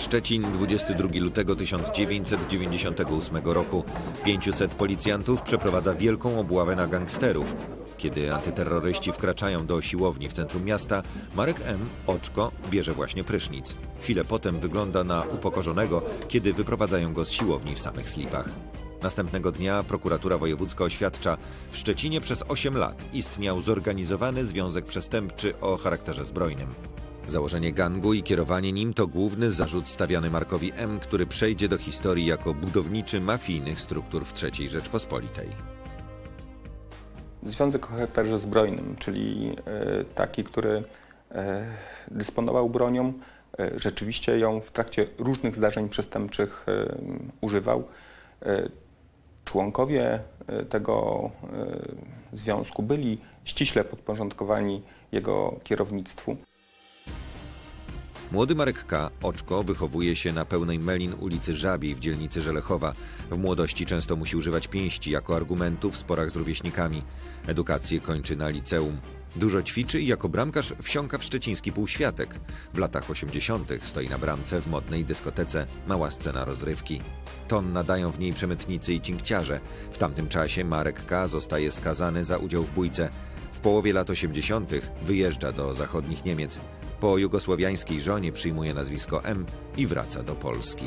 Szczecin, 22 lutego 1998 roku. 500 policjantów przeprowadza wielką obławę na gangsterów. Kiedy antyterroryści wkraczają do siłowni w centrum miasta, Marek M., Oczko, bierze właśnie prysznic. Chwilę potem wygląda na upokorzonego, kiedy wyprowadzają go z siłowni w samych slipach. Następnego dnia prokuratura wojewódzka oświadcza, w Szczecinie przez 8 lat istniał zorganizowany związek przestępczy o charakterze zbrojnym. Założenie gangu i kierowanie nim to główny zarzut stawiany Markowi M., który przejdzie do historii jako budowniczy mafijnych struktur w III Rzeczpospolitej. Związek o charakterze zbrojnym, czyli taki, który dysponował bronią, rzeczywiście ją w trakcie różnych zdarzeń przestępczych używał. Członkowie tego związku byli ściśle podporządkowani jego kierownictwu. Młody Marek K., Oczko, wychowuje się na Pełnej Melin ulicy Żabiej w dzielnicy Żelechowa. W młodości często musi używać pięści jako argumentu w sporach z rówieśnikami. Edukację kończy na liceum. Dużo ćwiczy i jako bramkarz wsiąka w szczeciński półświatek. W latach 80. stoi na bramce w modnej dyskotece Mała Scena Rozrywki. Ton nadają w niej przemytnicy i cinkciarze. W tamtym czasie Marek K. zostaje skazany za udział w bójce. W połowie lat 80. wyjeżdża do zachodnich Niemiec. Po jugosłowiańskiej żonie przyjmuje nazwisko M. i wraca do Polski.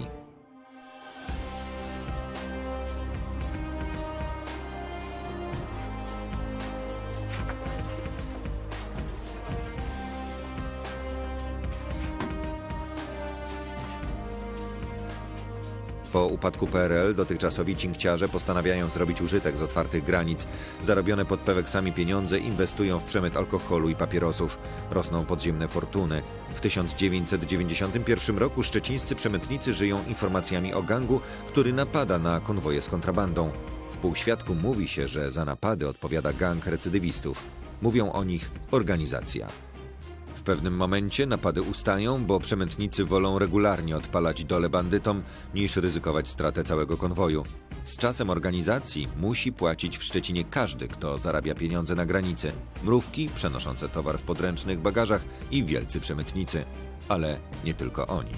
Po upadku PRL dotychczasowi cinkciarze postanawiają zrobić użytek z otwartych granic. Zarobione pod peweksami pieniądze inwestują w przemyt alkoholu i papierosów. Rosną podziemne fortuny. W 1991 roku szczecińscy przemytnicy żyją informacjami o gangu, który napada na konwoje z kontrabandą. W półświadku mówi się, że za napady odpowiada gang recydywistów. Mówią o nich organizacja. W pewnym momencie napady ustają, bo przemytnicy wolą regularnie odpalać dole bandytom, niż ryzykować stratę całego konwoju. Z czasem organizacji musi płacić w Szczecinie każdy, kto zarabia pieniądze na granicy. Mrówki przenoszące towar w podręcznych bagażach i wielcy przemytnicy. Ale nie tylko oni.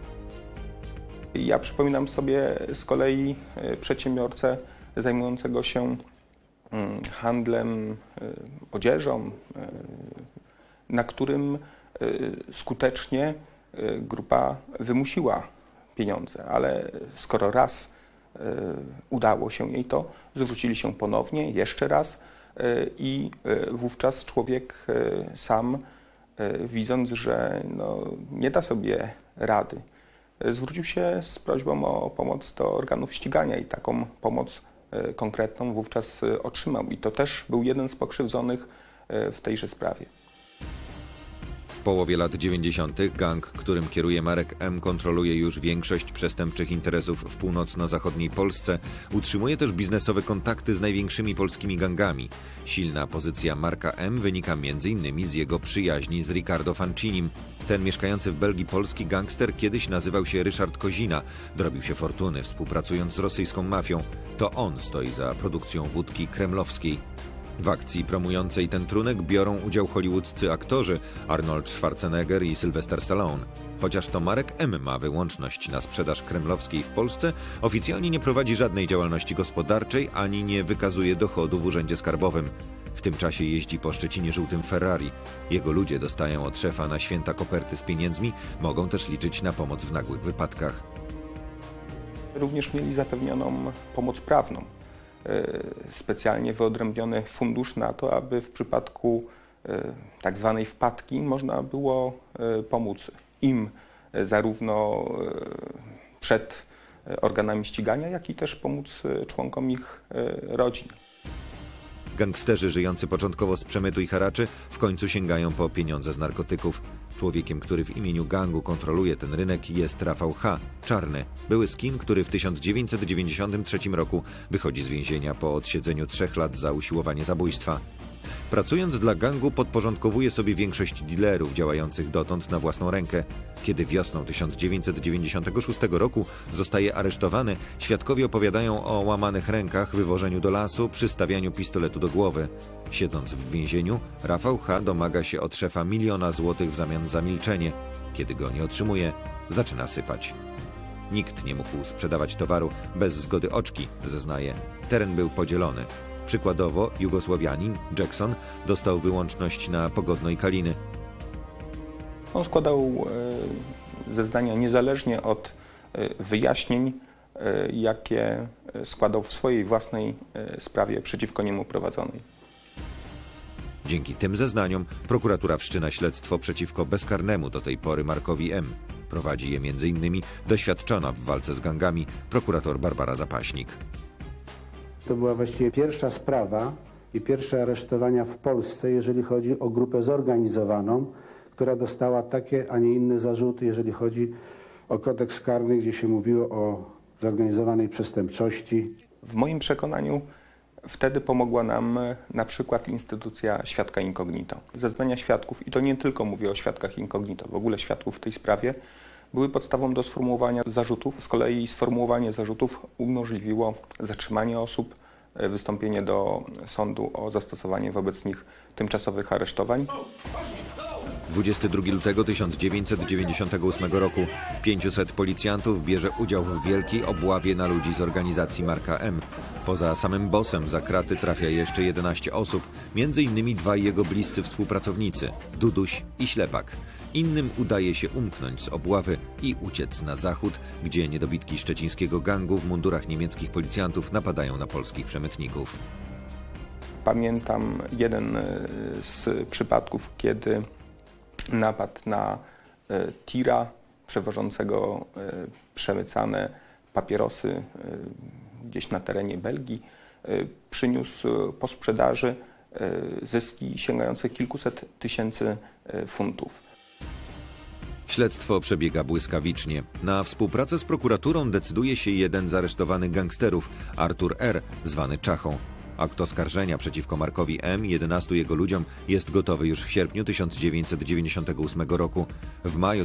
Ja przypominam sobie z kolei przedsiębiorcę zajmującego się handlem odzieżą, na którym skutecznie grupa wymusiła pieniądze, ale skoro raz udało się jej to, zwrócili się ponownie, jeszcze raz i wówczas człowiek sam, widząc, że nie da sobie rady, zwrócił się z prośbą o pomoc do organów ścigania i taką pomoc konkretną wówczas otrzymał. I to też był jeden z pokrzywdzonych w tejże sprawie. W połowie lat 90. gang, którym kieruje Marek M., kontroluje już większość przestępczych interesów w północno-zachodniej Polsce. Utrzymuje też biznesowe kontakty z największymi polskimi gangami. Silna pozycja Marka M. wynika m.in. z jego przyjaźni z Riccardo Fancinim. Ten mieszkający w Belgii polski gangster kiedyś nazywał się Ryszard Kozina. Dorobił się fortuny współpracując z rosyjską mafią. To on stoi za produkcją wódki kremlowskiej. W akcji promującej ten trunek biorą udział hollywoodzcy aktorzy Arnold Schwarzenegger i Sylvester Stallone. Chociaż to Marek M. ma wyłączność na sprzedaż kremlowskiej w Polsce, oficjalnie nie prowadzi żadnej działalności gospodarczej ani nie wykazuje dochodu w urzędzie skarbowym. W tym czasie jeździ po Szczecinie żółtym Ferrari. Jego ludzie dostają od szefa na święta koperty z pieniędzmi, mogą też liczyć na pomoc w nagłych wypadkach. Również mieli zapewnioną pomoc prawną. Specjalnie wyodrębniony fundusz na to, aby w przypadku tak zwanej wpadki można było pomóc im zarówno przed organami ścigania, jak i też pomóc członkom ich rodzin. Gangsterzy żyjący początkowo z przemytu i haraczy w końcu sięgają po pieniądze z narkotyków. Człowiekiem, który w imieniu gangu kontroluje ten rynek, jest Rafał H., Czarny, były skin, który w 1993 roku wychodzi z więzienia po odsiedzeniu 3 lat za usiłowanie zabójstwa. Pracując dla gangu podporządkowuje sobie większość dealerów działających dotąd na własną rękę. Kiedy wiosną 1996 roku zostaje aresztowany, świadkowie opowiadają o łamanych rękach, wywożeniu do lasu, przystawianiu pistoletu do głowy. Siedząc w więzieniu, Rafał H. domaga się od szefa 1 000 000 złotych w zamian za milczenie. Kiedy go nie otrzymuje, zaczyna sypać. Nikt nie mógł sprzedawać towaru bez zgody Oczki, zeznaje. Teren był podzielony. Przykładowo Jugosłowianin Jackson dostał wyłączność na Pogodno i Kaliny. On składał zeznania niezależnie od wyjaśnień, jakie składał w swojej własnej sprawie przeciwko niemu prowadzonej. Dzięki tym zeznaniom prokuratura wszczyna śledztwo przeciwko bezkarnemu do tej pory Markowi M. Prowadzi je m.in. doświadczona w walce z gangami prokurator Barbara Zapaśnik. To była właściwie pierwsza sprawa i pierwsze aresztowania w Polsce, jeżeli chodzi o grupę zorganizowaną, która dostała takie, a nie inne zarzuty, jeżeli chodzi o kodeks karny, gdzie się mówiło o zorganizowanej przestępczości. W moim przekonaniu wtedy pomogła nam na przykład instytucja świadka incognito. Zeznania świadków, i to nie tylko mówię o świadkach incognito, w ogóle świadków w tej sprawie, były podstawą do sformułowania zarzutów. Z kolei sformułowanie zarzutów umożliwiło zatrzymanie osób, wystąpienie do sądu o zastosowanie wobec nich tymczasowych aresztowań. 22 lutego 1998 roku 500 policjantów bierze udział w wielkiej obławie na ludzi z organizacji Marka M. Poza samym bossem za kraty trafia jeszcze 11 osób, m.in. dwaj jego bliscy współpracownicy, Duduś i Ślepak. Innym udaje się umknąć z obławy i uciec na zachód, gdzie niedobitki szczecińskiego gangu w mundurach niemieckich policjantów napadają na polskich przemytników. Pamiętam jeden z przypadków, kiedy napad na tira przewożącego przemycane papierosy gdzieś na terenie Belgii przyniósł po sprzedaży zyski sięgające kilkuset tysięcy funtów. Śledztwo przebiega błyskawicznie. Na współpracę z prokuraturą decyduje się jeden z aresztowanych gangsterów, Artur R., zwany Czachą. Akt oskarżenia przeciwko Markowi M. i 11 jego ludziom jest gotowy już w sierpniu 1998 roku. W maju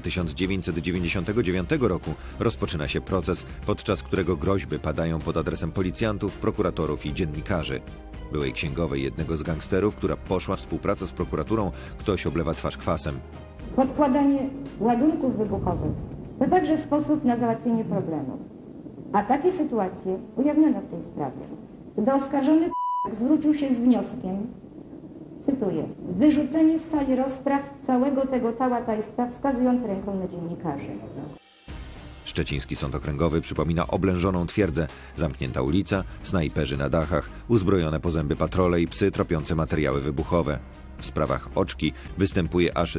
1999 roku rozpoczyna się proces, podczas którego groźby padają pod adresem policjantów, prokuratorów i dziennikarzy. Byłej księgowej jednego z gangsterów, która poszła w współpracę z prokuraturą, ktoś oblewa twarz kwasem. Podkładanie ładunków wybuchowych to także sposób na załatwienie problemu. A takie sytuacje ujawniono w tej sprawie. Gdy oskarżony zwrócił się z wnioskiem, cytuję, wyrzucenie z sali rozpraw całego tego tałataństwa, wskazując ręką na dziennikarzy. Szczeciński Sąd Okręgowy przypomina oblężoną twierdzę, zamknięta ulica, snajperzy na dachach, uzbrojone po zęby patrole i psy tropiące materiały wybuchowe. W sprawach Oczki występuje aż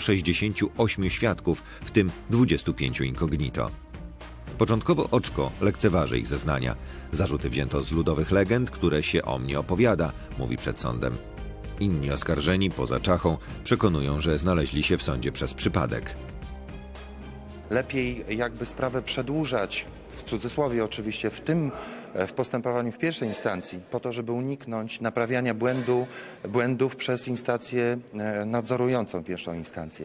268 świadków, w tym 25 incognito. Początkowo Oczko lekceważy ich zeznania. Zarzuty wzięto z ludowych legend, które się o mnie opowiada, mówi przed sądem. Inni oskarżeni, poza Czachą, przekonują, że znaleźli się w sądzie przez przypadek. Lepiej jakby sprawę przedłużać, w cudzysłowie oczywiście, w postępowaniu w pierwszej instancji, po to, żeby uniknąć naprawiania błędów przez instancję nadzorującą pierwszą instancję.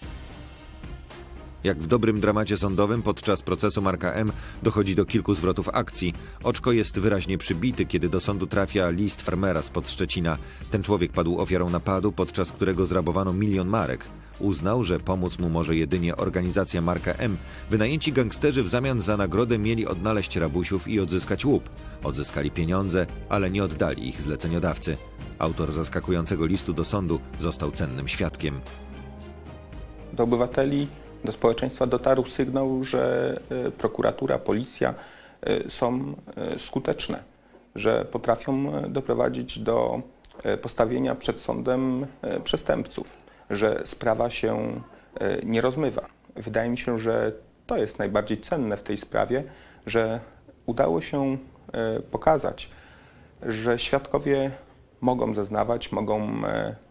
Jak w dobrym dramacie sądowym podczas procesu Marka M. dochodzi do kilku zwrotów akcji. Oczko jest wyraźnie przybity, kiedy do sądu trafia list farmera spod Szczecina. Ten człowiek padł ofiarą napadu, podczas którego zrabowano 1 000 000 marek. Uznał, że pomóc mu może jedynie organizacja Marka M. Wynajęci gangsterzy w zamian za nagrodę mieli odnaleźć rabusiów i odzyskać łup. Odzyskali pieniądze, ale nie oddali ich zleceniodawcy. Autor zaskakującego listu do sądu został cennym świadkiem. Do obywateli, do społeczeństwa dotarł sygnał, że prokuratura, policja są skuteczne, że potrafią doprowadzić do postawienia przed sądem przestępców, że sprawa się nie rozmywa. Wydaje mi się, że to jest najbardziej cenne w tej sprawie, że udało się pokazać, że świadkowie mogą zeznawać, mogą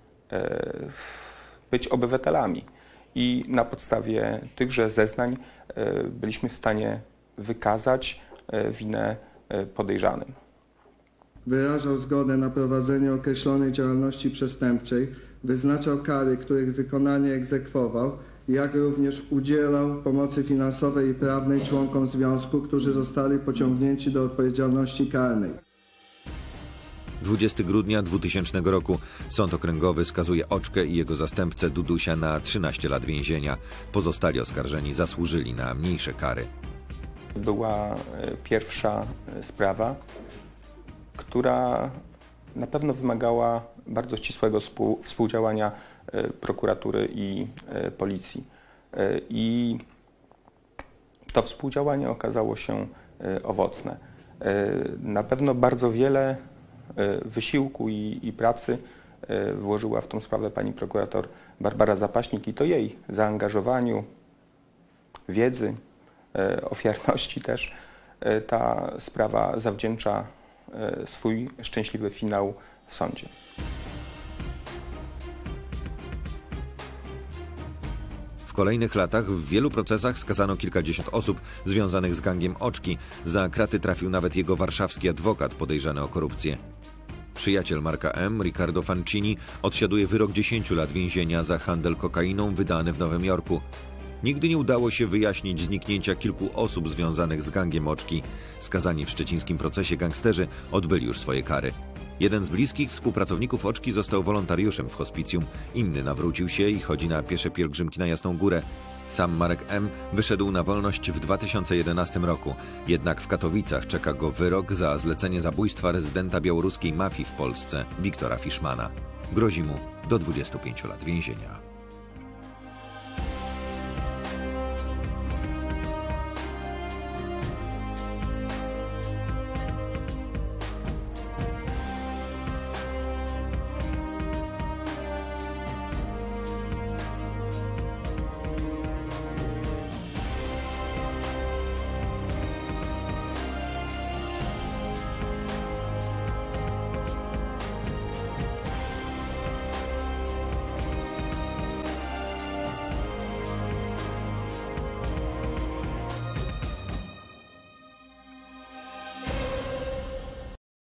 być obywatelami. I na podstawie tychże zeznań byliśmy w stanie wykazać winę podejrzanym. Wyrażał zgodę na prowadzenie określonej działalności przestępczej, wyznaczał kary, których wykonanie egzekwował, jak również udzielał pomocy finansowej i prawnej członkom związku, którzy zostali pociągnięci do odpowiedzialności karnej. 20 grudnia 2000 roku Sąd Okręgowy skazuje Oczkę i jego zastępcę Dudusia na 13 lat więzienia. Pozostali oskarżeni zasłużyli na mniejsze kary. Była pierwsza sprawa, która na pewno wymagała bardzo ścisłego współdziałania prokuratury i policji. I to współdziałanie okazało się owocne. Na pewno bardzo wiele wysiłku i pracy włożyła w tą sprawę pani prokurator Barbara Zapaśnik i to jej zaangażowaniu, wiedzy, ofiarności też ta sprawa zawdzięcza swój szczęśliwy finał w sądzie. W kolejnych latach w wielu procesach skazano kilkadziesiąt osób związanych z gangiem Oczki. Za kraty trafił nawet jego warszawski adwokat podejrzany o korupcję. Przyjaciel Marka M., Riccardo Fancini, odsiaduje wyrok 10 lat więzienia za handel kokainą wydany w Nowym Jorku. Nigdy nie udało się wyjaśnić zniknięcia kilku osób związanych z gangiem Oczki. Skazani w szczecińskim procesie gangsterzy odbyli już swoje kary. Jeden z bliskich współpracowników Oczki został wolontariuszem w hospicjum, inny nawrócił się i chodzi na piesze pielgrzymki na Jasną Górę. Sam Marek M. wyszedł na wolność w 2011 roku, jednak w Katowicach czeka go wyrok za zlecenie zabójstwa rezydenta białoruskiej mafii w Polsce, Wiktora Fiszmana. Grozi mu do 25 lat więzienia.